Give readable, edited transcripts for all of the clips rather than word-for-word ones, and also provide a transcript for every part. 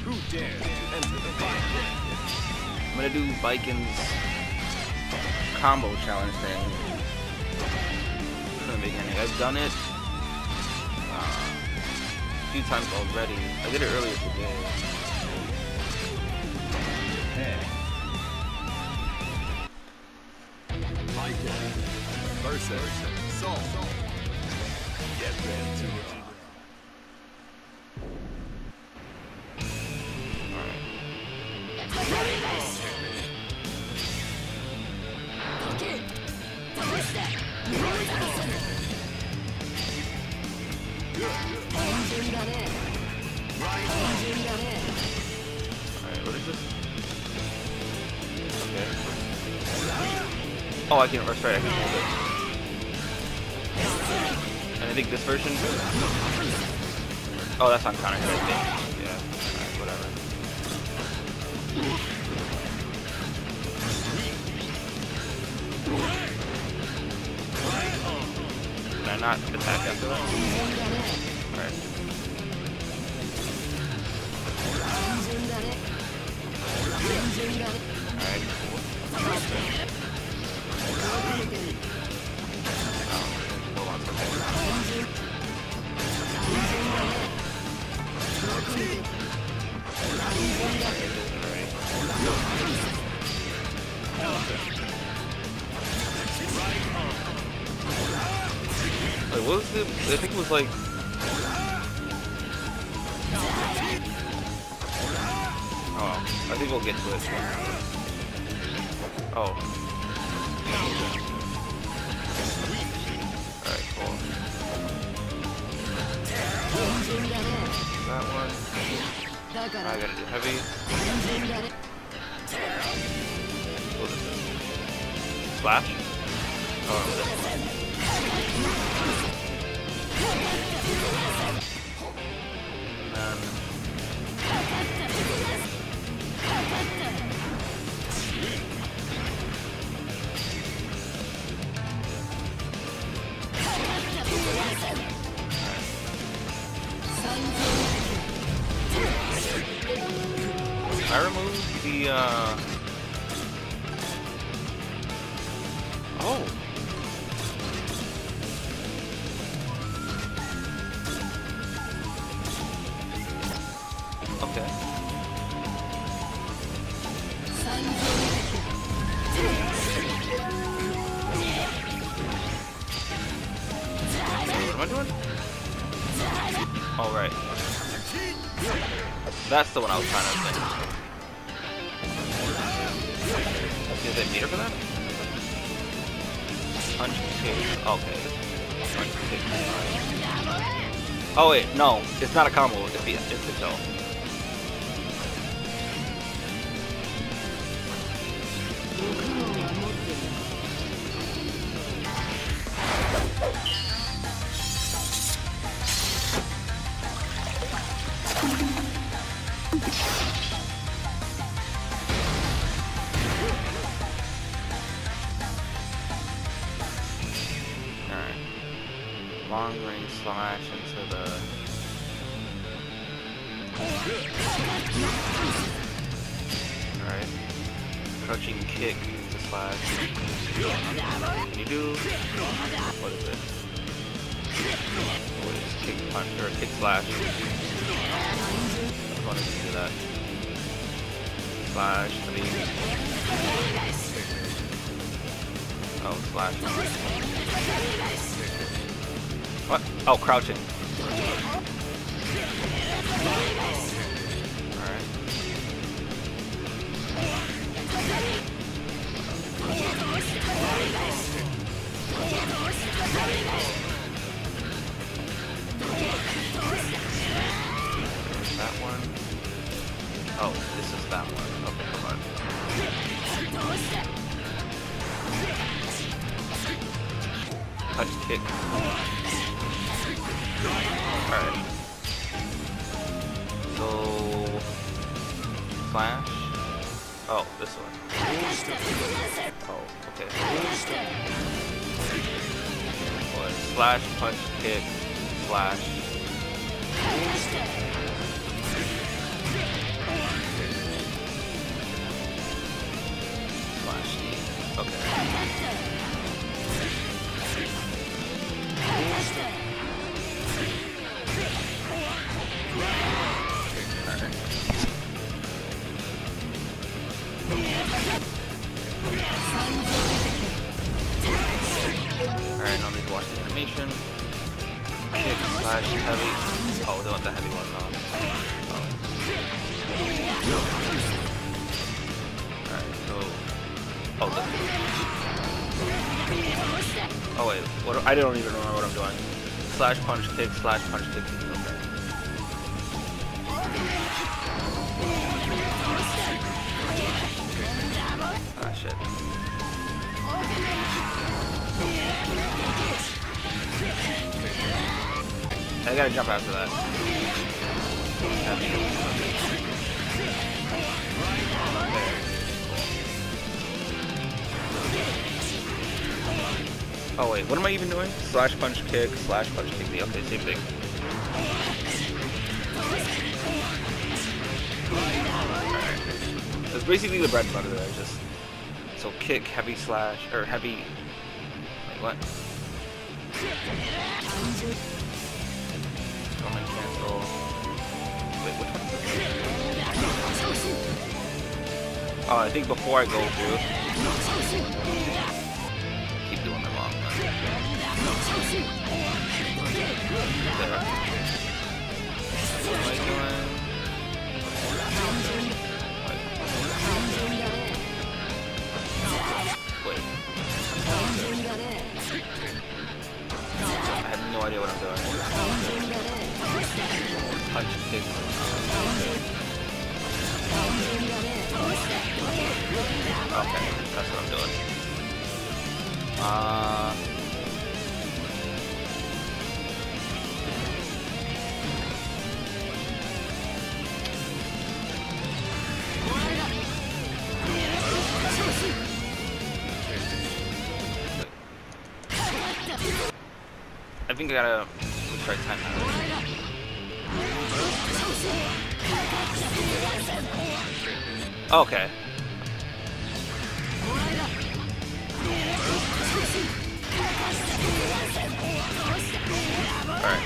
Who dares to enter the ring? I'm gonna do Baiken's combo challenge thing from the beginning. I've done it a few times already. I did it earlier today. Baiken versus Soul. Get ready to rock. Alright, what is this? Okay. Oh, I can, that's right, I can hold it. And I think this version... Oh, that's on counter hit, I think. Yeah, alright, whatever. Can I not attack after that? Alright. Alright, cool. Hold on for a second. Wait, what was the... I think it was like... Oh, I think we'll get to it. Oh. Alright, cool. That one. I gotta do heavy. What is this? Splash? Oh, and then... I removed the, Oh! Okay. What am I doing? Oh, right. That's the one I was trying to think. Is it meter for that? Punch kick. Okay. Punch kick. Oh wait, no. It's not a combo. It's the kill. Long range slash into the... Alright. Crouching kick into slash. Can you do... What is it? What is kick punch or kick slash? I wanted to do that. Slash, I mean... Oh, slash. What? Oh, crouching. Alright. That one. Oh, this is that one. Okay, come on. Touch kick. Alright. So... Flash? Oh, this one. Oh, okay. Well, slash, punch, kick, flash. Okay. Alright, now need to watch the animation. Kick, slash, heavy. Oh, they want the heavy one now. Alright, so... Oh, this. Oh wait, what? I don't even remember what I'm doing. Slash, punch, kick, slash, punch, kick. Okay. Ah, shit. I gotta jump after that. Oh wait, what am I even doing? Slash punch kick, slash punch kick me. Okay, same thing. Alright. That's basically the bread and butter there, just so kick, heavy slash, or heavy. Wait, what? Comment cancel. Wait, which one is this? Oh, I think before I go through. Keep doing them wrong. There. What am I doing? Wait. I have no idea what I'm doing. Punch, kick. Okay, that's what I'm doing. I think I gotta try time out. Okay. Alright.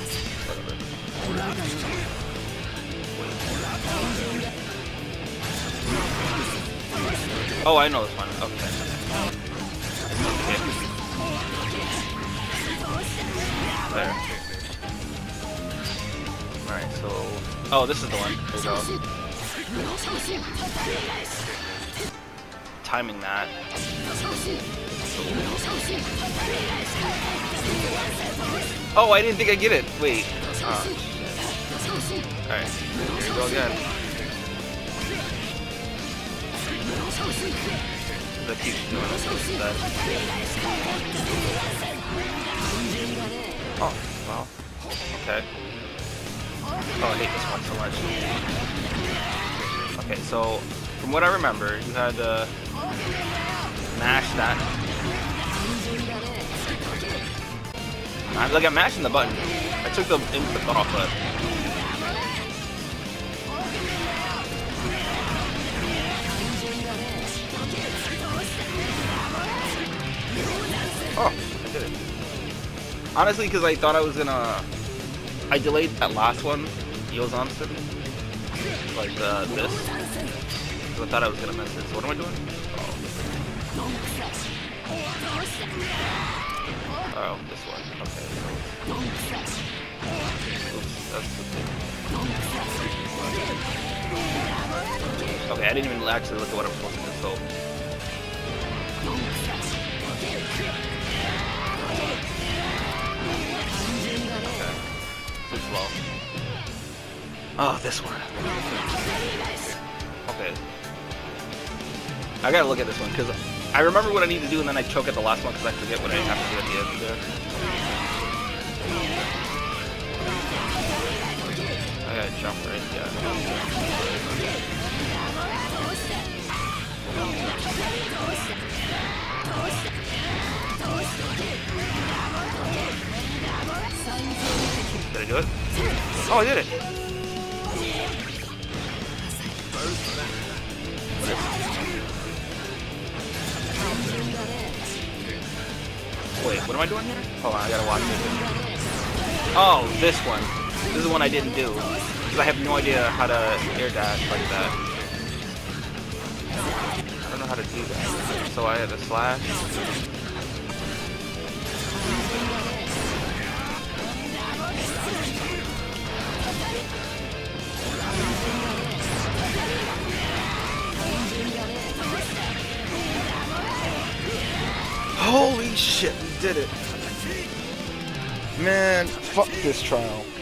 Oh, I know this one. Okay. There. Alright, so... Oh, this is the one. There you go. Timing that. Oh, I didn't think I'd get it. Wait. Oh, shit. Alright, here we go again. That keeps doing this. Oh, wow. Okay. Oh, I hate this one so much. Okay, so from what I remember, you had to mash that. Like I'm mashing the button. I took the input off, but oh, I did it. Honestly, because I thought I was gonna. I delayed that last one, Yozamson, like this. So I thought I was gonna miss it. So what am I doing? Oh, this one. Okay. Oops, that's the thing. Okay, I didn't even actually look at what I'm supposed to do. So. Okay. Too slow. Oh, this one. Okay. I gotta look at this one because I remember what I need to do and then I choke at the last one because I forget what I have to do at the end there. I gotta jump right, yeah. Did I do it? Oh, I did it! What am I doing here? Hold on, I gotta watch it. Oh, this one. This is one I didn't do. Because I have no idea how to air dash like that. I don't know how to do that. So I had to slash. Holy shit, we did it. Man, fuck this trial.